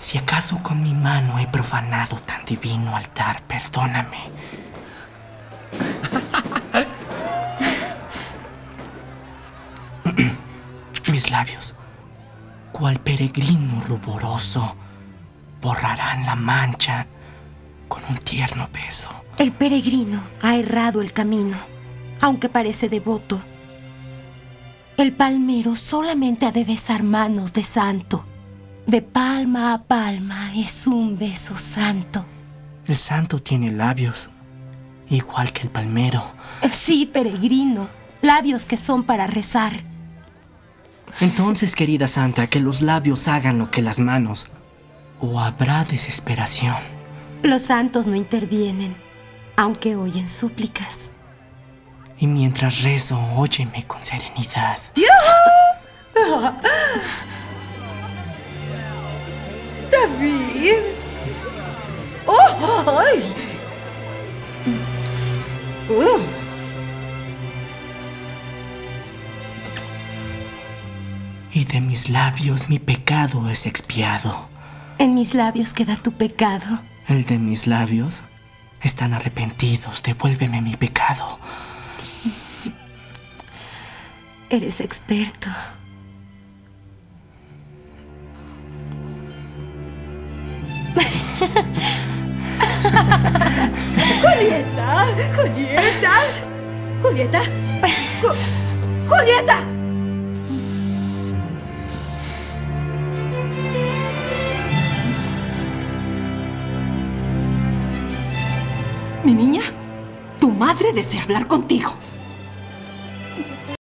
Si acaso con mi mano he profanado tan divino altar, perdóname. Mis labios, cual peregrino ruboroso, borrarán la mancha con un tierno beso. El peregrino ha errado el camino, aunque parece devoto. El palmero solamente ha de besar manos de santo. De palma a palma es un beso santo. El santo tiene labios, igual que el palmero. Sí, peregrino, labios que son para rezar. Entonces, querida santa, que los labios hagan lo que las manos, o habrá desesperación. Los santos no intervienen, aunque oyen súplicas. Y mientras rezo, óyeme con serenidad. David. ¡Oh! ¡Ay! Y de mis labios mi pecado es expiado. En mis labios queda tu pecado. El de mis labios están arrepentidos. Devuélveme mi pecado. Eres experto. ¡Julieta! ¡Julieta! ¡Julieta! ¡Julieta! Mi niña, tu madre desea hablar contigo.